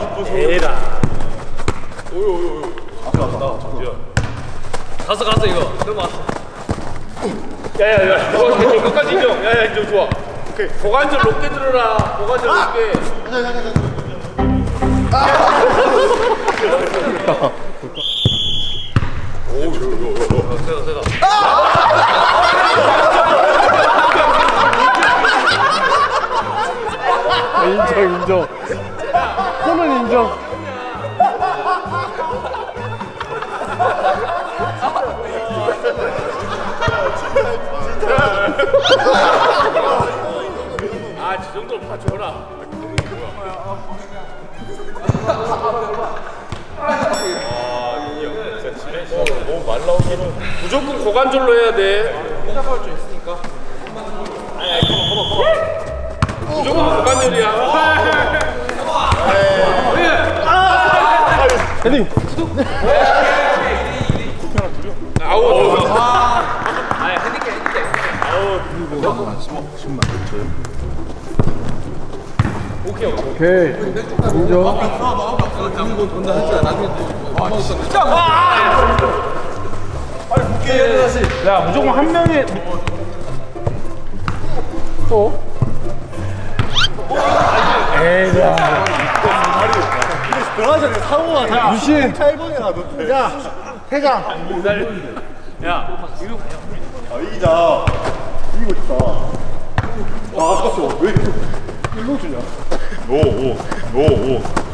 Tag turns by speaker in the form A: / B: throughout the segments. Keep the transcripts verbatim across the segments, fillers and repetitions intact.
A: 에라.
B: 오유 오유 오유.
A: 아까 아까 갔어 갔어 이거. 넘어왔어. 야야야. 이거 끝까지 인정. 야야 인정 좋아. 오케이. 고관절 높게 들어라. 고관절 높게. 오 이거 이거 이거. 세다 세다.
C: 인정 인정. 코는 인정.
A: 아, 저 정도는 봐줘라. 아, 이형 진짜 집에 너무 말 나오기는 무조건 고관절로 해야 돼. 생각할 수 있으니까. 아니, 아니, 고마, 고마, 고마. 무조건 고관절이야.
C: 헤딩.
A: 아우.
B: 아 핸디캡 핸디캡.
A: 아우.
C: 십만 저요?
A: 오케이, 오케이.
C: 오케이. 인정.
B: 돈다 했잖아. 나중에 진짜.
C: 야 무조건 한 명이. 어? 에이야.
D: 들어가자 상호가 다
C: 유신.
D: 탈번이나 놓대. 야 회장.
A: 야, 이거
D: 아 이기자. 이기고 있다. 아 아깝죠. 왜 일로 주냐?
B: 오오오오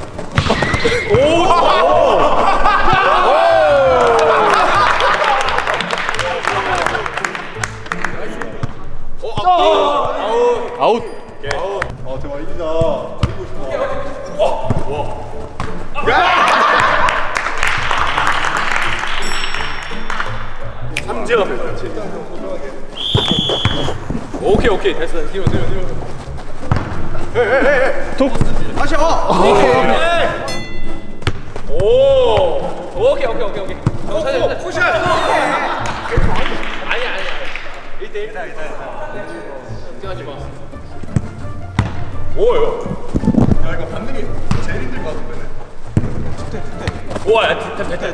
C: 아웃.
D: 아 제발 이기자. 이기고 싶어.
A: 삼재가 펼쳐. 오케이, 오케이. 됐어. 뒤로, 뒤로, 뒤로.
C: 톡.
D: 다시 와.
A: 오.
B: 오케이 오케이 오케이 오케이.
A: 오, 푸샷. 아니, 아니, 아니. 일 대 일. 걱정하지 마. 오요.
D: 야 이거 받는 게 제일 힘들 것 같은데.
A: 우와, 야, 됐다, 됐다.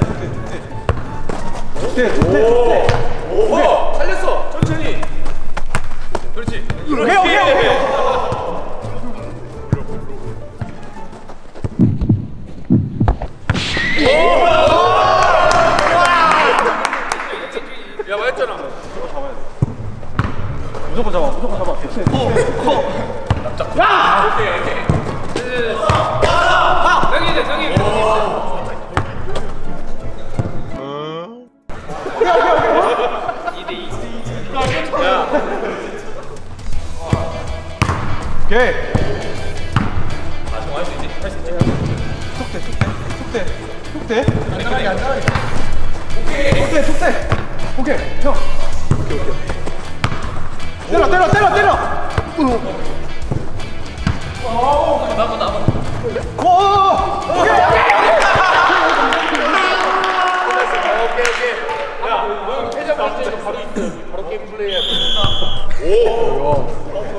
C: 좋대 좋대.
A: 오. 오. 살렸어. 천천히. 그렇지.
C: 오케이 오케이 오케이.
A: 야, 맞았잖아.
C: 무조건 잡아 무조건 잡아.
A: 야! 오케이, 오케이. 형이 돼, 형이. 이 대 이. 야.
C: 오케이.
A: 아, 좀 할 수 있지? 할 수 있지?
C: 톡대 톡대 톡대 톡대.
D: 안전하게 안전하게.
C: 톡대 톡대. 오케이 형. 오케이 오케이. 때려 때려 때려 때려.
A: 나무, 나무.
C: 오. 오케이.
A: 오케이, 오케이. 야, 너 패자 봤지? 바로 있어. 바로 게임 플레이 해야 돼. 오!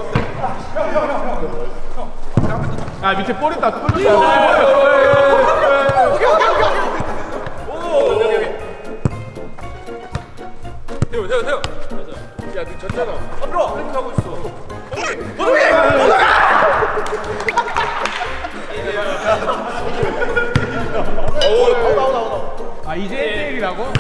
C: 아 밑에 볼 있다. 볼
A: 오케이,
C: 있다.
A: 오케이, 오케이. 오, 여기, 여기. 태워, 태워, 태워. 야, 너 졌잖아. 앞으로 플랭크 하고 있어. 오케이,
C: 아 이제 일 대 일이라고?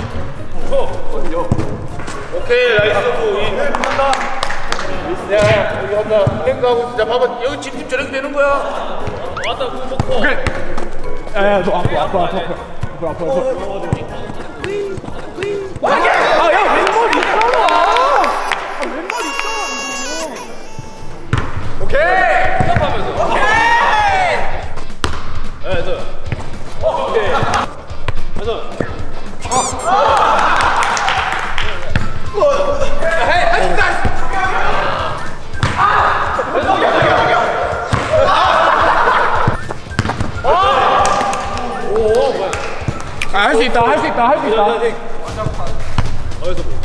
A: 오케이, 나이스. 이 한다. 야, 여기 한다. 플랭크 하고 있어. 자, 봐봐. 여기 집집 저렇게 되는 거야. 왔다, 그거 먹고.
C: 오케이. 야야 너 앞으로 앞으로 앞으로 앞으로 앞으로 앞으로. 아야 왼발 있잖아. 아 왼발 있잖아.
A: 오케이! 시작하면서. 오케이! 네, 저. 오케이. 그래서. 헤이, 할 수 있다!
C: 아 할 수 있다 할 수 있다 할 수 있다.
A: 어디서 뭐?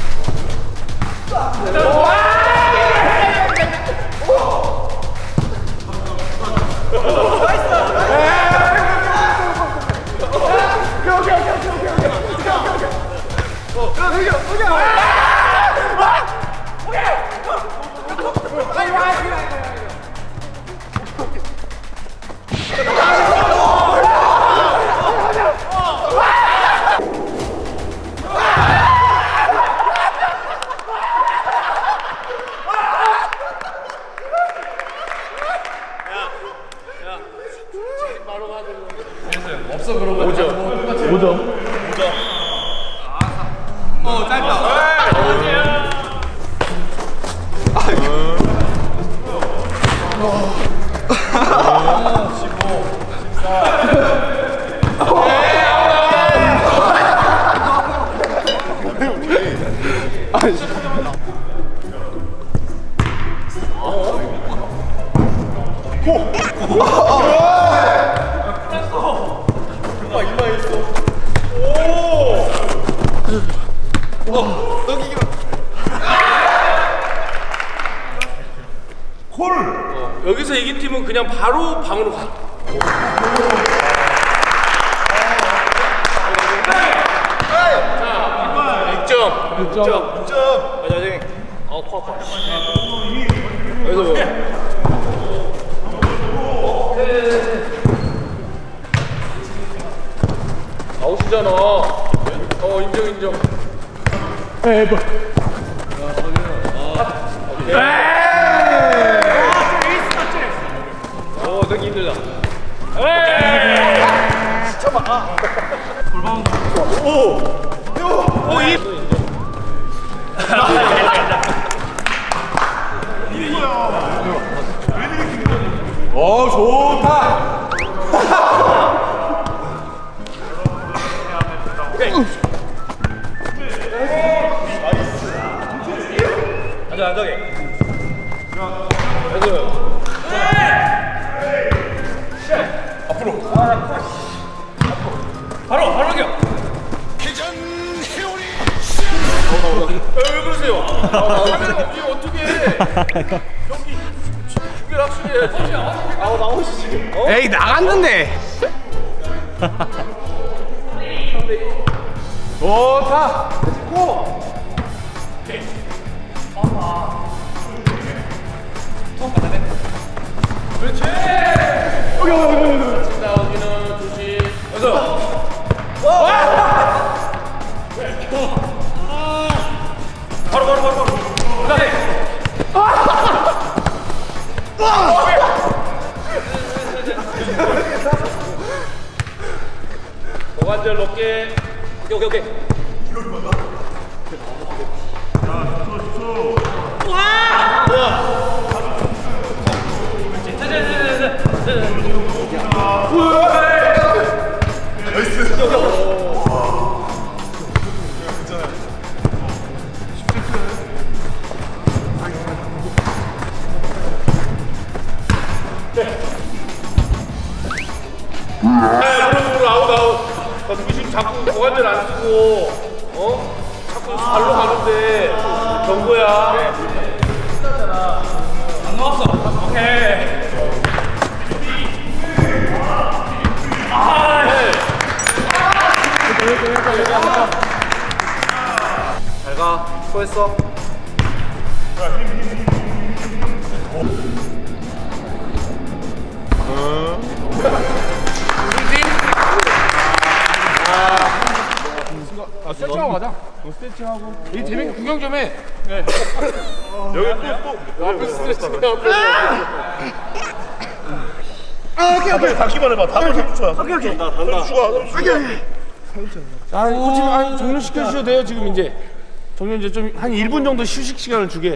B: 없어 그런 거.
A: 오 점.
C: 오 점.
B: 어 짧다.
A: 여기서 이긴 팀은 그냥 바로 방으로 가. 자, 육 점. 육 점. 육 점. 맞아, 저기. 어, 커, 커. 여기서 뭐. 아웃이잖아. 어, 인정, 인정.
C: 에, 뭐.
A: 어, 되게 힘들다. 에이! 잠깐만. 아. 골반. 오. 오, 이.
C: 어, 좋다.
A: 오케이. 앉아, 앉아. 앞으로. 바로, 바로 겨. 왜 그러세요? 카메라 없이 어떻게 해? 경기 중계 확실해야지. 아우 나오시 지금. 어?
C: 에이, 나갔는데. 좋다. 고.
A: 그렇지.
C: 여기, 여기, 여기, 여기.
A: 나오기는 조심. 어서. 와! 바로 바로 바로 바로. 그다음에. 고관절 높게. 오케이 오케이 오케이. 와! 와! 무릎으로 아웃 아웃. 아, 누구 지금 자꾸 고관절 안 쓰고 어? 자꾸 발로 가는데 경고야. 안 나왔어. 오케이. 잘 가. 수고했어.
C: 아, 스트레칭하고 가자. 스트레칭하고. 이 재밌게 구경 좀 해.
A: 여기 또또 앞에 스트레칭 앞에.
D: 아, 오케이, 오케이. 닫기만 해봐. 닫으면 삼십 초야. 오케이, 오케이. 나 단다. 추가, 추가.
C: 아, 코치님, 아니, 종료시켜 주셔도 돼요, 지금 이제. 종료 이제 좀 한 일 분 정도 휴식 시간을 주게.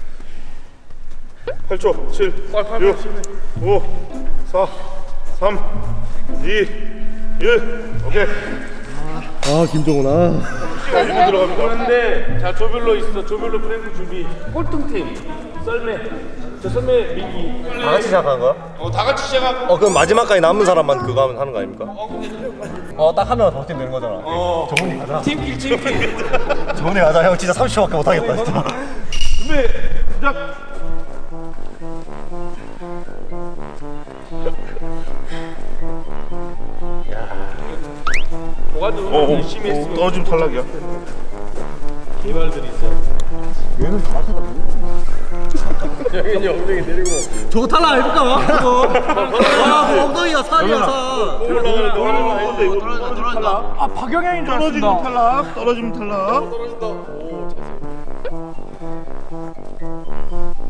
D: 팔 초, 칠, 육, 오, 사, 삼, 이, 일. 오케이.
C: 아, 김정훈아.
D: 일 분 들어갑니다.
A: 그런데 자 조별로 있어. 조별로 프랭크 준비. 꼴등팀 썰매. 저 썰매 미기.
E: 다 같이 시작하는 거야?
A: 어, 다 같이 시작하고.
E: 어 그럼 마지막까지 남은 사람만 그거 하면 하는 거 아닙니까? 어 딱 하면 더 팀 되는 거잖아.
A: 어.
E: 정훈이 가자.
A: 팀킬 팀킬.
E: 정훈이 가자. 형 진짜 삼십 초밖에 못 하겠다 진짜.
D: 준비, 시작.
A: 고관절
D: 어, 어,
A: 열심히 했으면
D: 떨어지면 탈락이야.
A: 개발들이 있어. 얘는 여기 엉덩이 내리고.
E: 저거 탈락 해볼까? 저거. 아 엉덩이가 살이야 살.
A: 올라가는 거 올라가는
D: 이거 떨어지면 탈락.
C: 아, 박영현인 줄
D: 떨어지면
C: 알았습니다.
D: 탈락. 떨어지면 탈락.
A: 떨어진다. 오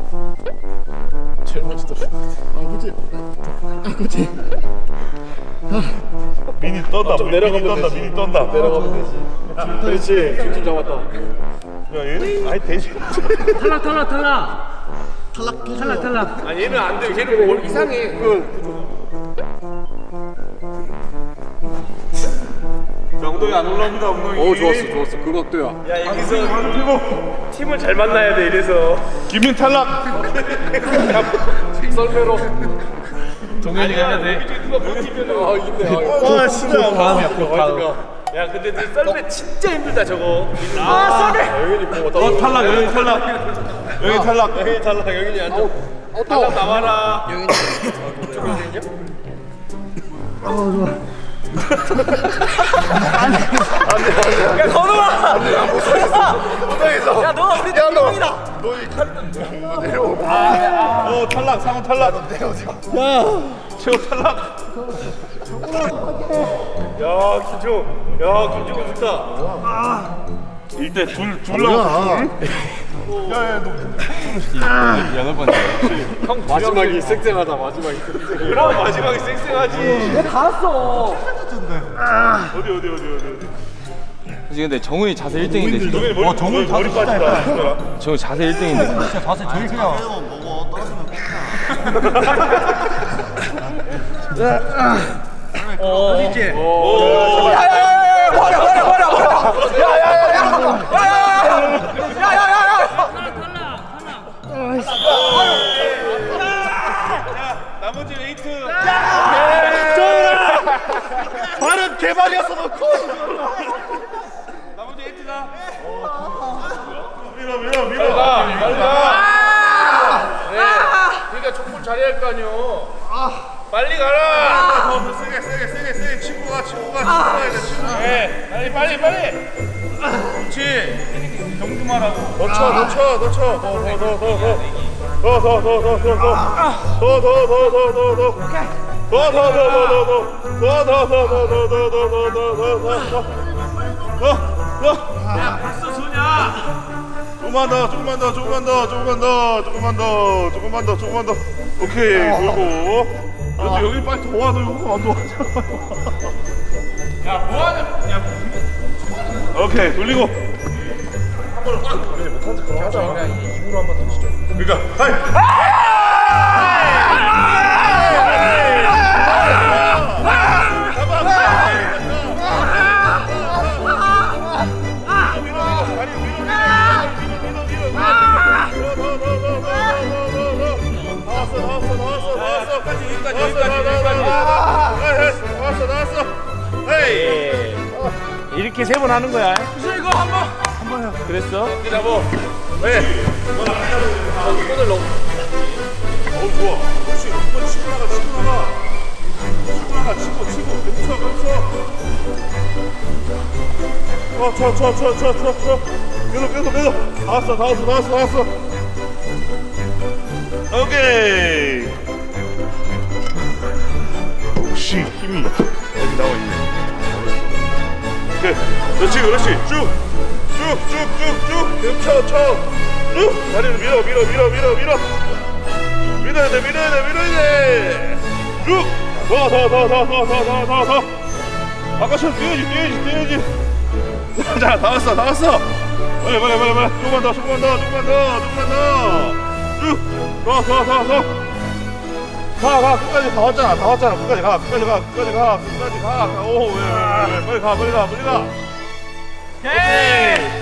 A: 자세.
C: 제일 멋있다. 아, 그치? 아, 그치?
D: 미니 떤다.
A: 좀
D: 미니
A: 내려가면
D: 떤다.
A: 되지.
D: 미니 떤다.
A: 내려가면 되지. 그렇지. 중심 잡았다.
D: 야 얘, 아니 되지.
B: 탈락 탈락 탈락. 탈락 탈락 탈락.
A: 아 얘는 안 돼. 얘는 뭘 이상해.
D: 엉덩이 안 올라옵니다. 엉덩이.
A: 오 좋았어 좋았어. 그 각도야. 야 여기서 팀을 잘 만나야 돼 이래서.
D: 김민 탈락.
A: 썰매로.
B: 동현이가 해야 돼.
A: 누가 버티면 아 이긴다.
D: 와 진짜.
E: 다음이야 그 다음.
A: 야 근데 너 썰매 진짜 힘들다 저거. 아 썰매. 영현이 보고
D: 어 탈락. 여기 탈락. 여기 탈락.
A: 영현이 탈락. 영현이 앉아. 탈락 나와라. 영현이. 야 건우아! 못하겠어. 야 너가 우리 팀이다.
D: 어 탈락. 상훈 탈락. 내려오지 마. 야 최고 탈락.
A: 야 김종. 야 김종 좋다.
D: 일대 둘 둘 나왔어. 야야 너.
B: 여덟 번째.
A: 형 마지막이 쌩쌩하다. 마지막이 쌩쌩. 그럼 마지막이 쌩쌩하지.
D: 어디 어디 어디 어디 어디.
B: 지금 근데 정훈이 자세 일 등인데 지금.
D: 정훈이 머리 정훈 머리 빠지다.
B: 정훈 자세 일 등인데.
E: 진짜 자세 제일 그냥.
C: 어디지?
A: 야야야야 버려 버려 버려 버려.
D: 나머지 에이트.
E: 발은 개발이었어 놓고.
D: 나머지 에이트가. 밀어 밀어 밀어.
A: 빨리 가. 네. 그러니까 촉불 잘해야 할 거 아니요. 빨리 가라.
D: 더 세게 세게 세게 세게 친구가 친구가 친구가 해야 돼 친구.
A: 네. 빨리 빨리 빨리.
D: 그렇지. 정주만하고. 더 쳐, 더 쳐, 더 쳐. 더, 더, 더, 더, 더. 더, 더, 더, 더, 더, 더. 더, 더, 더, 더, 더. 더, 더, 더, 더, 더, 더. 더, 더, 더, 더, 더, 더, 더. 더, 더, 더, 더, 더, 더, 더, 더. 야, 벌써 소냐? 조금만 더, 조금만 더, 조금만 더, 조금만 더, 조금만 더, 조금만 더, 조금만 더. 오케이, 돌고. 여기 여기 빨리 도와, 너 이거 안 도와줘.
A: 야 뭐하냐? 야
D: 오케이, 돌리고. 그러니까 하이. 나왔어 나왔어. 헤이.
A: 이렇게 세 번 하는 거야.
D: 무슨 이거 한 번. 한 번요.
A: 그랬어?
D: 기다려. 왜? 손을 넣어. 어우 좋아. 그렇지. 한번 치고 나가 치고 나가. 치고 나가 치고 치고 그렇죠 그렇죠. 쳐쳐쳐쳐쳐쳐. 계속 계속 계속. 다 왔어 다 왔어 다 왔어 다 왔어. 오케이. 역시 힘이 여기 나와 있네. 오케이. 그렇지 그렇지. 쭉. 쭉쭉쭉쭉 계속 쳐 쳐. 쭉 다리를 밀어 밀어 밀어 밀어 밀어 밀어야 돼 밀어야 돼 밀어야 돼. 쭉 더 더 더 더 더 더 더 더 바깥으로 뛰어야지 뛰어야지 뛰어야지. 자 다 왔어 다 왔어. 빨리 빨리 빨리 빨리 조금만 더 조금만 더 조금만 더 조금만 더쭉더더더더 가 가 끝까지 다 왔잖아 다 왔잖아 끝까지 가 끝까지 가 끝까지 가 끝까지 가. 오 왜 왜 왜 빨리 가 빨리 가 빨리 가. 오케이.